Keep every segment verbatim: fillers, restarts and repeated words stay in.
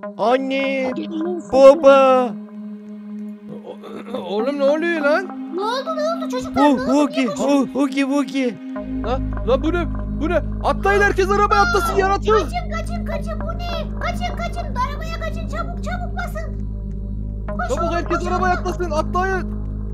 Anne, baba. Oğlum ne oluyor lan? Ne oldu ne oldu çocuklar? Oh, Ne oldu? Hugi, oh, Hugi, Hugi. La, la bu ne? Bu ne? Atlayın, herkes arabaya atlasın, yaratık. Kaçın kaçın kaçın, bu ne? Kaçın kaçın, arabaya kaçın, çabuk çabuk basın. Koş Çabuk oğlum, herkes koş arabaya oğlum. atlasın, atlayın.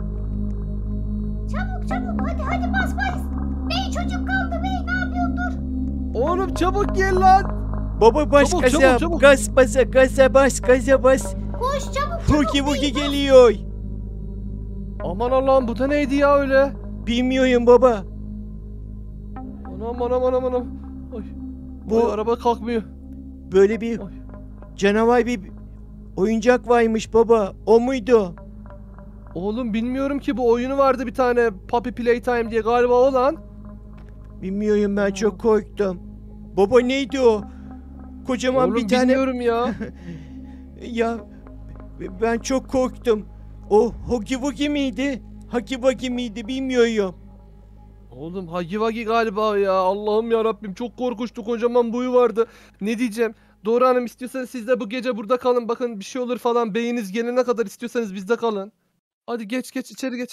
Çabuk çabuk, hadi hadi bas bas. Bey çocuk kaldı bey, ne yapıyorsun dur. Oğlum çabuk gel lan. Baba bas Çabuk, gaza, çabuk, çabuk. gaz basa, gaza bas, gaza bas. Koş çabuk çabuk. Hugi, Hugi bey, bas. geliyor. Aman Allah'ım, bu da neydi ya öyle? Bilmiyorum baba. Anam anam anam anam. Ay. Bu- Bu araba kalkmıyor. Böyle bir Ay. canavar bir oyuncak varmış baba. O muydu? Oğlum bilmiyorum ki, bu oyunu vardı bir tane, Puppy Playtime diye, galiba o lan. Bilmiyorum, ben çok korktum. Baba neydi o? Kocaman Oğlum bir tane... bilmiyorum ya. Ya ben çok korktum. O Hugi Wugi miydi? Hagi Wagi miydi bilmiyorum. Oğlum Hagi Wagi galiba ya. Allah'ım ya Rabbim, çok korkunçtu, kocaman boyu vardı. Ne diyeceğim? Doğru Hanım, istiyorsanız siz de bu gece burada kalın. Bakın bir şey olur falan, beyiniz gelene kadar istiyorsanız bizde kalın. Hadi geç geç içeri geç.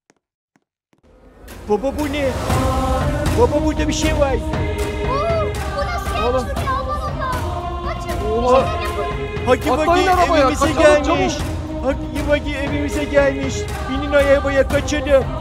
Baba bu ne? Baba burada bir şey var. Oo, bu nasıl Oğlum. gelmiş ya, Allah Allah. Kaçın. Oha. Hagi Wagi Atlayın arabaya, evimize kaçalım, gelmiş. Hagi Wagi evimize gelmiş. Binin arabaya, kaçalım.